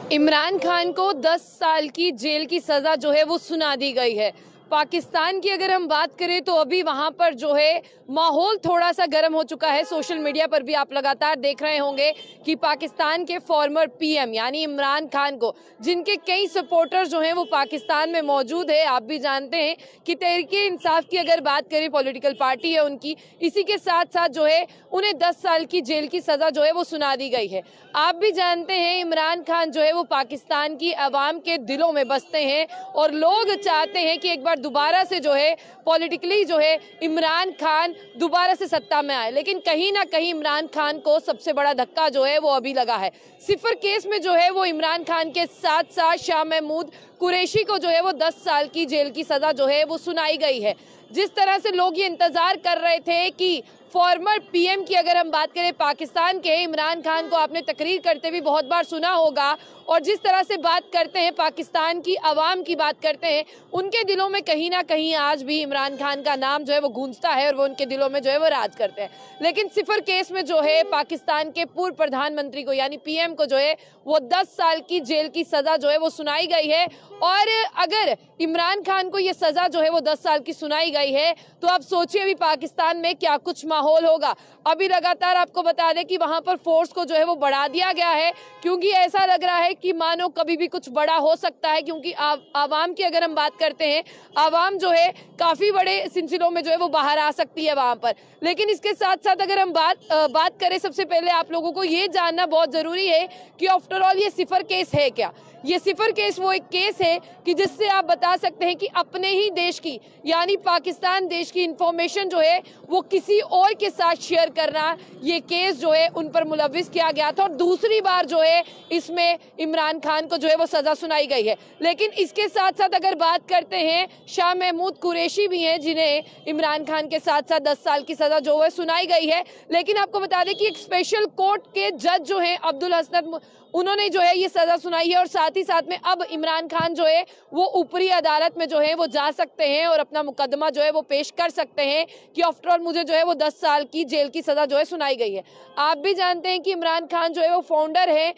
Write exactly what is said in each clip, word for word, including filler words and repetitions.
इमरान खान को दस साल की जेल की सजा जो है वो सुना दी गई है। पाकिस्तान की अगर हम बात करें तो अभी वहां पर जो है माहौल थोड़ा सा गर्म हो चुका है। सोशल मीडिया पर भी आप लगातार देख रहे होंगे कि पाकिस्तान के फॉर्मर पीएम यानी इमरान खान को, जिनके कई सपोर्टर्स जो हैं वो पाकिस्तान में मौजूद है। आप भी जानते हैं कि तहरीके इंसाफ की अगर बात करें, पॉलिटिकल पार्टी है उनकी, इसी के साथ साथ जो है उन्हें दस साल की जेल की सजा जो है वो सुना दी गई है। आप भी जानते हैं इमरान खान जो है वो पाकिस्तान की आवाम के दिलों में बसते हैं और लोग चाहते हैं कि एक बार दोबारा से जो है पॉलिटिकली जो है इमरान खान दोबारा से सत्ता में आए। लेकिन कहीं ना कहीं इमरान खान को सबसे बड़ा धक्का जो है वो अभी लगा है। सिफर केस में जो है वो इमरान खान के साथ साथ शाह महमूद कुरैशी को जो है वो दस साल की जेल की सजा जो है वो सुनाई गई है। जिस तरह से लोग ये इंतजार कर रहे थे कि फॉर्मर पीएम की अगर हम बात करें, पाकिस्तान के इमरान खान को आपने तकरीर करते भी बहुत बार सुना होगा, और जिस तरह से बात करते हैं, पाकिस्तान की आवाम की बात करते हैं, उनके दिलों में कहीं ना कहीं आज भी इमरान खान का नाम जो है वो गूंजता है और वो उनके दिलों में जो है वो राज करते हैं। लेकिन सिफर केस में जो है पाकिस्तान के पूर्व प्रधानमंत्री को यानी पीएम को जो है वो दस साल की जेल की सजा जो है वो सुनाई गई है। और अगर इमरान खान को ये सजा जो है वो दस साल की सुनाई गई है तो आप सोचिए अभी पाकिस्तान में क्या कुछ माहौल होगा। अभी लगातार आपको बता दें कि वहां पर फोर्स को जो है वो बढ़ा दिया गया है, क्योंकि ऐसा लग रहा है कि मानो कभी भी कुछ बड़ा हो सकता है। क्योंकि आवाम की अगर हम बात करते हैं, आवाम जो है काफी बड़े सिलसिलों में जो है वो बाहर आ सकती है वहां पर। लेकिन इसके साथ साथ अगर हम बात बात करें, सबसे पहले आप लोगों को ये जानना बहुत जरूरी है कि आफ्टर ऑल ये सिफर केस है क्या। ये सिफर केस वो एक केस है कि जिससे आप बता सकते हैं कि अपने ही देश की यानी पाकिस्तान देश की इंफॉर्मेशन जो है वो किसी और के साथ शेयर करना, ये केस जो है उन पर मुलविस किया गया था। और दूसरी बार जो है इसमें इमरान खान को जो है वो सजा सुनाई गई है। लेकिन इसके साथ साथ अगर बात करते हैं, शाह महमूद कुरैशी भी हैं जिन्हें इमरान खान के साथ साथ दस साल की सजा जो है सुनाई गई है। लेकिन आपको बता दें कि एक स्पेशल कोर्ट के जज जो है अब्दुल हसनत, उन्होंने जो है ये सजा सुनाई है। और साथ ही साथ में अब इमरान खान जो है वो ऊपरी अदालत में जो है वो जा सकते हैं और अपना मुकदमा जो है वो पेश कर सकते हैं कि आफ्टर ऑल मुझे जो है वो दस साल की जेल की सजा जो है सुनाई गई है। आप भी जानते हैं कि इमरान खान जो है वो फाउंडर है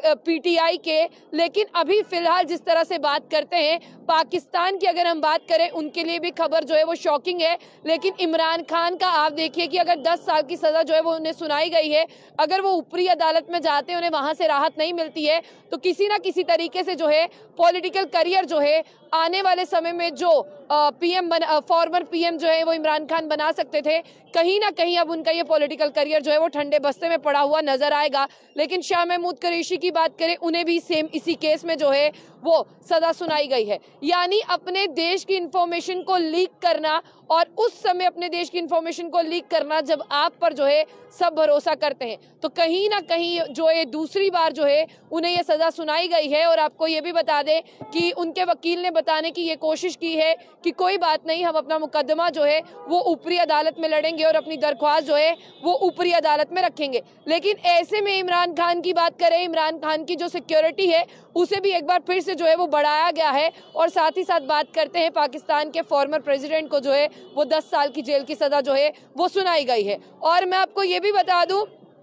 पीटीआई के। लेकिन अभी फिलहाल जिस तरह से बात करते हैं, पाकिस्तान की अगर हम बात करें, उनके लिए भी खबर जो है वो शॉकिंग है। लेकिन इमरान खान का आप देखिए कि अगर दस साल की सजा जो है वो उन्हें सुनाई गई है, अगर वो ऊपरी अदालत में जाते हैं, उन्हें वहां से राहत नहीं मिलती है, तो किसी ना किसी तरीके से जो है पॉलिटिकल करियर जो है आने वाले समय में जो पीएम बना, फॉर्मर पीएम जो है वो इमरान खान बना सकते थे, कहीं ना कहीं अब उनका ये पॉलिटिकल करियर जो है वो ठंडे बस्ते में पड़ा हुआ नजर आएगा। लेकिन शाह महमूद कुरैशी की बात करें, उन्हें भी सेम इसी केस में जो है वो सजा सुनाई गई है। यानी अपने देश की इंफॉर्मेशन को लीक करना, और उस समय अपने देश की इंफॉर्मेशन को लीक करना जब आप पर जो है सब भरोसा करते हैं, तो कहीं ना कहीं जो है दूसरी बार जो है उन्हें ये सजा सुनाई गई है। और आपको ये भी बता दें कि उनके वकील ने बताने की ये कोशिश की है कि कोई बात नहीं, हम अपना मुकदमा जो है वो ऊपरी अदालत में लड़ेंगे और अपनी दरख्वास्त जो है वो ऊपरी अदालत में रखेंगे। लेकिन ऐसे में इमरान खान की बात करें, इमरान खान की जो सिक्योरिटी है उसे भी एक बार फिर से जो है वो बढ़ाया गया है। और साथ ही साथ बात करते हैं, पाकिस्तान के फॉर्मर प्रेसिडेंट को जो है वो दस साल की जेल की सजा जो है वो सुनाई गई है। और मैं आपको ये भी बता दूं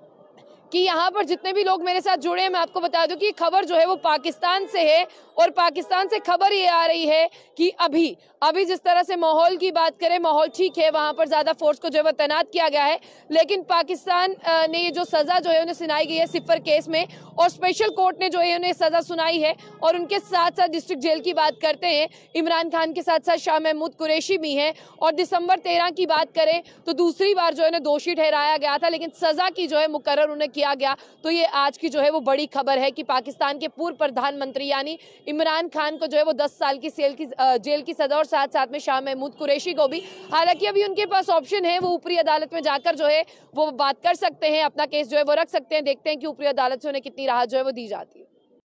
कि यहाँ पर जितने भी लोग मेरे साथ जुड़े हैं, मैं आपको बता दूं कि खबर जो है वो पाकिस्तान से है। और पाकिस्तान से खबर ये आ रही है कि अभी अभी जिस तरह से माहौल की बात करें, माहौल ठीक है, वहां पर ज्यादा फोर्स को जो है वो तैनात किया गया है। लेकिन पाकिस्तान ने ये जो सजा जो है उन्हें सुनाई गई है सिफर केस में, और स्पेशल कोर्ट ने जो है उन्हें सजा सुनाई है। और उनके साथ साथ डिस्ट्रिक्ट जेल की बात करते हैं, इमरान खान के साथ साथ शाह महमूद कुरैशी भी हैं। और दिसंबर तेरह की बात करें तो दूसरी बार जो है उन्हें दोषी ठहराया गया था, लेकिन सजा की जो है मुकर्रर उन्हें किया गया। तो ये आज की जो है वो बड़ी खबर है कि पाकिस्तान के पूर्व प्रधानमंत्री यानी इमरान खान को जो है वो दस साल की सेल की जेल की सजा, और साथ साथ में शाह महमूद कुरैशी को भी। हालांकि अभी उनके पास ऑप्शन है, वो ऊपरी अदालत में जाकर जो है वो बात कर सकते हैं, अपना केस जो है वो रख सकते हैं। देखते हैं कि ऊपरी अदालत से उन्हें कितनी राहत जो है वो दी जाती है।